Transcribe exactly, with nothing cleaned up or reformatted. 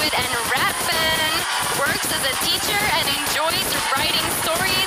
graduate and rap fan, works as a teacher and enjoys writing stories